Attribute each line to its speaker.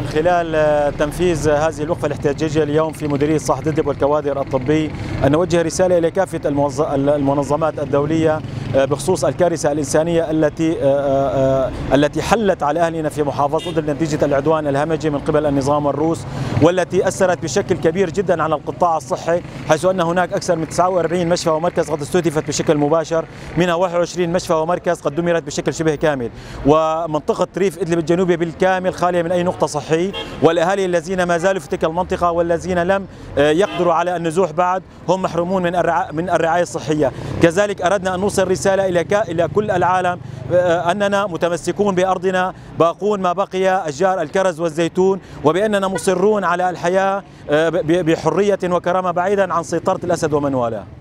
Speaker 1: خلال تنفيذ هذه الوقفة الاحتجاجية اليوم في مديرية صح ددب والكوادر الطبي أن نوجه رسالة إلى كافة المنظمات الدولية بخصوص الكارثة الإنسانية التي حلت على أهلنا في محافظة ددب نتيجة العدوان الهمجي من قبل النظام الروس، والتي أثرت بشكل كبير جدا على القطاع الصحي، حيث أن هناك أكثر من 49 مشفى ومركز قد استهدفت بشكل مباشر، منها 21 مشفى ومركز قد دمرت بشكل شبه كامل، ومنطقة ريف إدلب الجنوبي بالكامل خالية من أي نقطة صحي، والأهالي الذين ما زالوا في تلك المنطقة والذين لم يقدروا على النزوح بعد هم محرومون من الرعاية الصحية. كذلك أردنا أن نوصل رسالة إلى كل العالم أننا متمسكون بأرضنا باقون ما بقي أشجار الكرز والزيتون، وبأننا مصرون على الحياة بحرية وكرامة بعيدا عن سيطرة الأسد ومن والاه.